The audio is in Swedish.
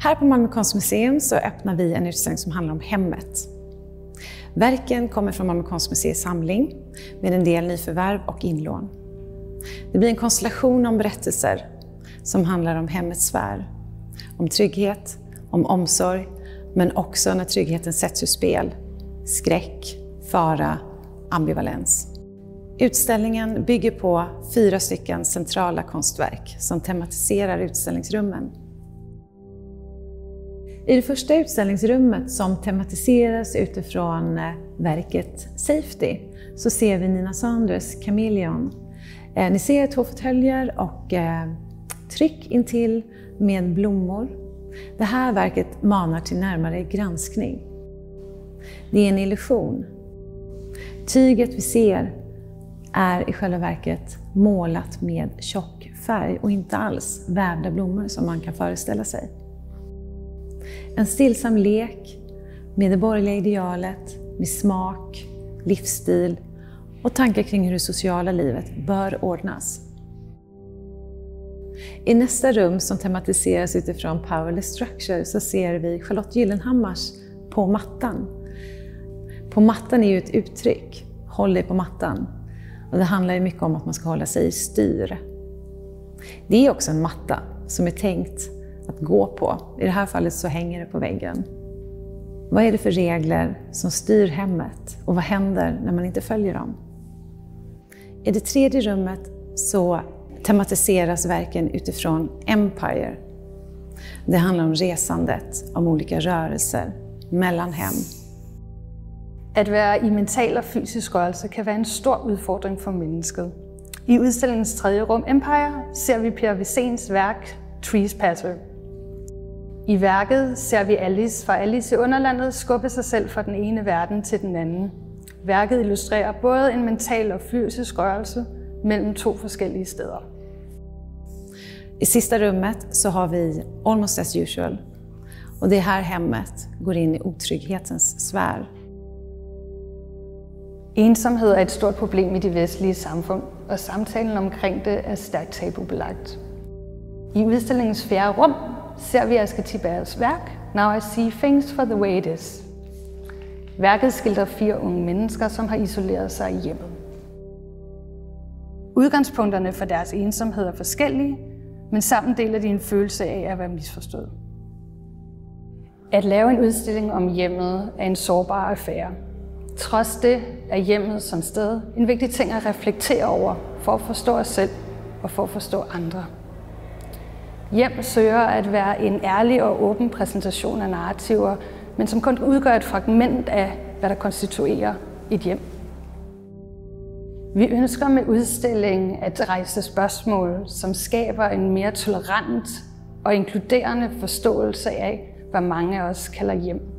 Här på Malmö konstmuseum så öppnar vi en utställning som handlar om hemmet. Verken kommer från Malmö konstmuseets samling med en del nyförvärv och inlån. Det blir en konstellation om berättelser som handlar om hemmets sfär, om trygghet, om omsorg, men också när tryggheten sätts ur spel, skräck, fara, ambivalens. Utställningen bygger på 4 stycken centrala konstverk som tematiserar utställningsrummen. I det första utställningsrummet som tematiseras utifrån verket Safety så ser vi Nina Sanders Chameleon. Ni ser 2 fåtöljer och tryck intill med blommor. Det här verket manar till närmare granskning. Det är en illusion. Tyget vi ser är i själva verket målat med tjock färg och inte alls vävda blommor som man kan föreställa sig. En stillsam lek med det borgerliga idealet, med smak, livsstil och tankar kring hur det sociala livet bör ordnas. I nästa rum som tematiseras utifrån Powerless Structure så ser vi Charlotte Gyllenhammars På mattan. På mattan är ju ett uttryck, håll dig på mattan. Och det handlar ju mycket om att man ska hålla sig i styr. Det är också en matta som är tänkt att gå på. I det här fallet så hänger det på väggen. Vad är det för regler som styr hemmet och vad händer när man inte följer dem? I det tredje rummet så tematiseras verken utifrån Empire. Det handlar om resandet, om olika rörelser mellan hem. At være i mental og fysisk rørelse kan være en stor udfordring for mennesket. I udstillingens tredje rum, Empire, ser vi Per Wisséns værk Treespasser. I værket ser vi Alice fra Alice i Underlandet skubbe sig selv fra den ene verden til den anden. Værket illustrerer både en mental og fysisk rørelse mellem 2 forskellige steder. I sista rummet så har vi Almost as usual. Och det här hemmet går in i otrygghetens sfär. Ensomhed er et stort problem i de vestlige samfund, og samtalen omkring det er stærkt tabubelagt. I udstillingens 4. rum ser vi Asger Tibergs værk Now I See Things for the Way It Is. Værket skildrer 4 unge mennesker, som har isoleret sig i hjemmet. Udgangspunkterne for deres ensomhed er forskellige, men sammen deler de en følelse af at være misforstået. At lave en udstilling om hjemmet er en sårbar affære. Trods det er hjemmet som sted en vigtig ting at reflektere over for at forstå os selv og for at forstå andre. Hjem søger at være en ærlig og åben præsentation af narrativer, men som kun udgør et fragment af, hvad der konstituerer et hjem. Vi ønsker med udstillingen at rejse spørgsmål, som skaber en mere tolerant og inkluderende forståelse af, hvad mange af os kalder hjem.